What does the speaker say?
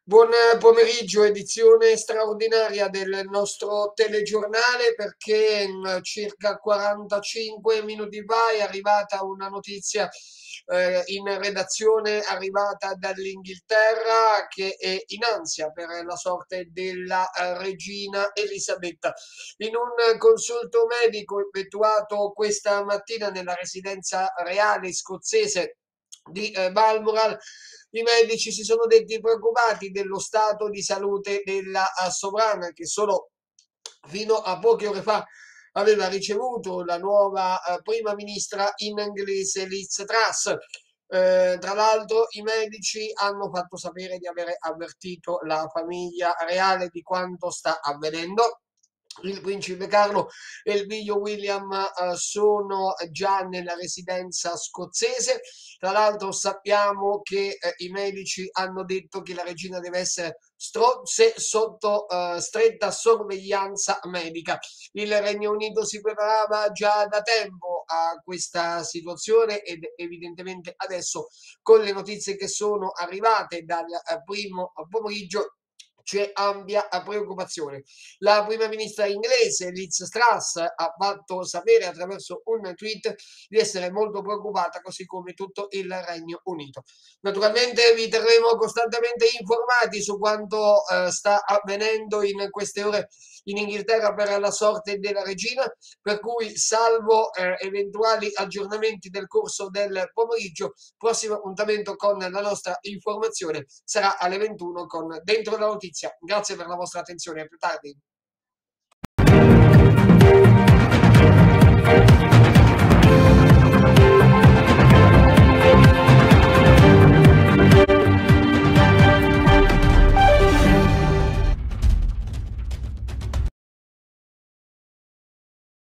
Buon pomeriggio, edizione straordinaria del nostro telegiornale perché in circa 45 minuti fa è arrivata una notizia in redazione arrivata dall'Inghilterra che è in ansia per la sorte della regina Elisabetta. In un consulto medico effettuato questa mattina nella residenza reale scozzese di Balmoral, i medici si sono detti preoccupati dello stato di salute della sovrana che solo fino a poche ore fa aveva ricevuto la nuova prima ministra inglese Liz Truss. Tra l'altro i medici hanno fatto sapere di aver avvertito la famiglia reale di quanto sta avvenendo. Il principe Carlo e il figlio William sono già nella residenza scozzese. Tra l'altro sappiamo che i medici hanno detto che la regina deve essere sotto stretta sorveglianza medica. Il Regno Unito si preparava già da tempo a questa situazione ed evidentemente adesso con le notizie che sono arrivate dal primo pomeriggio c'è ampia preoccupazione. La prima ministra inglese Liz Truss ha fatto sapere attraverso un tweet di essere molto preoccupata, così come tutto il Regno Unito. Naturalmente vi terremo costantemente informati su quanto sta avvenendo in queste ore in Inghilterra per la sorte della regina, per cui salvo eventuali aggiornamenti del corso del pomeriggio, prossimo appuntamento con la nostra informazione sarà alle 21 con Dentro la Notizia. Grazie per la vostra attenzione, a più tardi.